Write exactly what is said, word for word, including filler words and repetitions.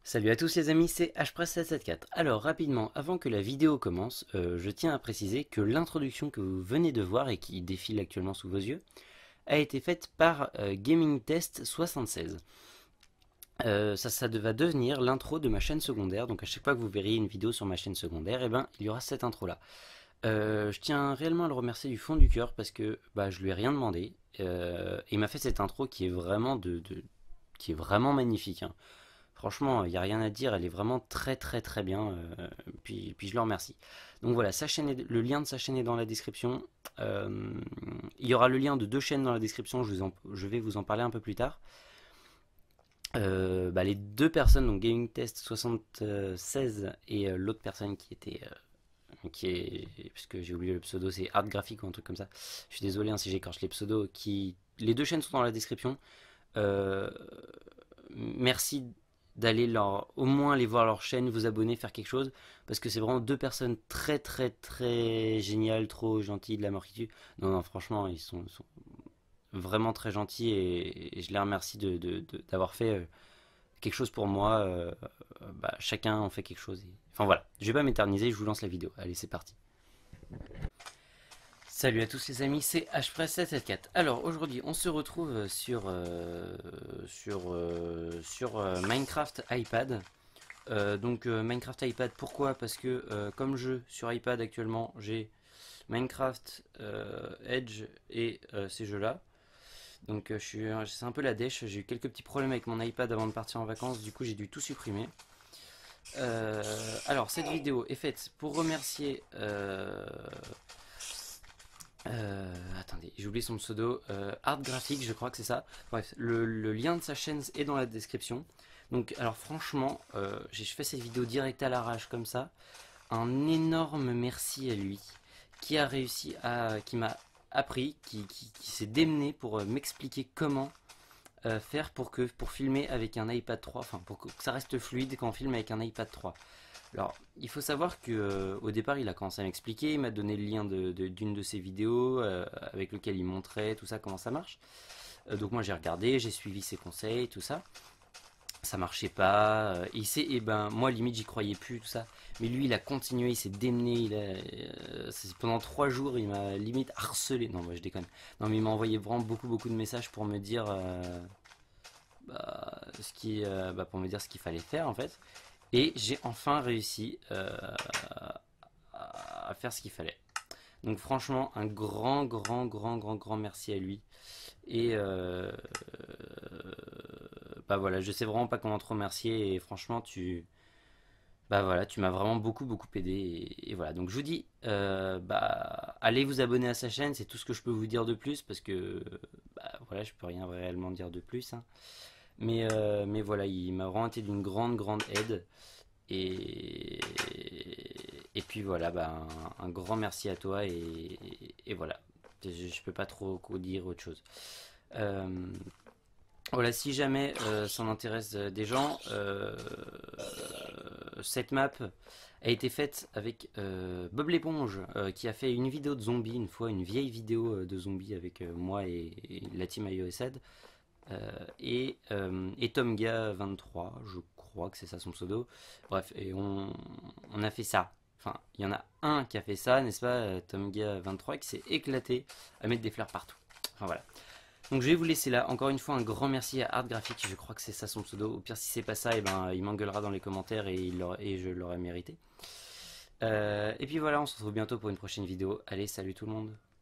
Salut à tous les amis, c'est H Press sept sept quatre. Alors rapidement, avant que la vidéo commence, euh, je tiens à préciser que l'introduction que vous venez de voir et qui défile actuellement sous vos yeux a été faite par euh, Gaming Test soixante-seize. Euh, ça, ça va devenir l'intro de ma chaîne secondaire, donc à chaque fois que vous verriez une vidéo sur ma chaîne secondaire, eh ben, il y aura cette intro là. Euh, je tiens réellement à le remercier du fond du cœur parce que bah, je lui ai rien demandé. Euh, et il m'a fait cette intro qui est vraiment, de, de- qui est vraiment magnifique, hein. Franchement, il n'y a rien à dire, elle est vraiment très très très bien. Euh, puis, puis je le remercie. Donc voilà, sa chaîne est- le lien de sa chaîne est dans la description. Euh, il y aura le lien de deux chaînes dans la description, je, vous en- je vais vous en parler un peu plus tard. Euh, bah, les deux personnes, donc Gaming Test soixante-seize et euh, l'autre personne qui était, euh, qui est, puisque j'ai oublié le pseudo, c'est Art Graphique ou un truc comme ça. Je suis désolé hein, si j'écorche les pseudos. Qui, les deux chaînes sont dans la description. Euh, Merci d'aller leur, au moins aller voir leur chaîne, vous abonner, faire quelque chose, parce que c'est vraiment deux personnes très très très géniales, trop gentilles, de la mort qui tue. Non, non, franchement, ils sont, sont vraiment très gentils et, et je les remercie de, de- de- d'avoir fait euh, quelque chose pour moi. Euh, euh, bah, chacun en fait quelque chose. et- Enfin voilà, je vais pas m'éterniser, je vous lance la vidéo. Allez, c'est parti. Salut à tous les amis, c'est H Press sept sept quatre. Alors aujourd'hui, on se retrouve sur, euh, sur, euh, sur euh, Minecraft iPad. Euh, donc euh, Minecraft iPad, pourquoi? Parce que euh, comme jeu sur iPad actuellement, j'ai Minecraft, euh, Edge et euh, ces jeux-là. Donc euh, je suis, c'est un peu la dèche. J'ai eu quelques petits problèmes avec mon iPad avant de partir en vacances. Du coup, j'ai dû tout supprimer. Euh, alors cette vidéo est faite pour remercier. Euh, euh, attendez, j'ai oublié son pseudo. Euh, Art Graphique, je crois que c'est ça. Bref, le, le lien de sa chaîne est dans la description. Donc, alors franchement, euh, j'ai fait cette vidéo direct à l'arrache comme ça. Un énorme merci à lui qui a réussi à, qui m'a appris, qui, qui, qui s'est démené pour euh, m'expliquer comment euh, faire pour que pour filmer avec un iPad trois, enfin pour que ça reste fluide quand on filme avec un iPad trois. Alors, il faut savoir que euh, au départ, il a commencé à m'expliquer, il m'a donné le lien de, de- d'une de ses vidéos euh, avec lequel il montrait tout ça, comment ça marche. Euh, donc moi j'ai regardé, j'ai suivi ses conseils, tout ça. Ça marchait pas. Euh, il sait, et ben moi limite j'y croyais plus tout ça. Mais lui il a continué, il s'est démené, il a, euh, c'est- pendant trois jours il m'a limite harcelé. Non moi je déconne. Non mais il m'a envoyé vraiment beaucoup beaucoup de messages pour me dire euh, bah, ce qui, euh, bah, pour me dire ce qu'il fallait faire en fait. Et j'ai enfin réussi euh, à faire ce qu'il fallait. Donc franchement, un grand, grand, grand, grand, grand merci à lui. Et euh, bah voilà, je sais vraiment pas comment te remercier. Et franchement, tu, bah voilà, tu m'as vraiment beaucoup, beaucoup aidé. Et, et voilà, donc je vous dis, euh, bah allez vous abonner à sa chaîne. C'est tout ce que je peux vous dire de plus parce que bah voilà, je peux rien réellement dire de plus, hein. Mais euh, mais voilà, il m'a vraiment été d'une grande, grande aide. Et, et puis voilà, bah, un, un grand merci à toi et, et voilà. Je, je peux pas trop dire autre chose. Euh, voilà, si jamais euh, ça en intéresse euh, des gens, euh, cette map a été faite avec euh, Bob l'éponge euh, qui a fait une vidéo de zombies une fois, une vieille vidéo euh, de zombies avec euh, moi et, et la team iOSad. Euh, et, euh, et Tomga vingt-trois, je crois que c'est ça son pseudo. Bref, et on, on a fait ça. Enfin, il y en a un qui a fait ça, n'est-ce pas, euh, Tomga vingt-trois, qui s'est éclaté à mettre des fleurs partout. Enfin voilà. Donc je vais vous laisser là. Encore une fois, un grand merci à Art Graphique, je crois que c'est ça son pseudo. Au pire, si c'est pas ça, et ben, il m'engueulera dans les commentaires et, il et je l'aurais mérité. Euh, et puis voilà, on se retrouve bientôt pour une prochaine vidéo. Allez, salut tout le monde.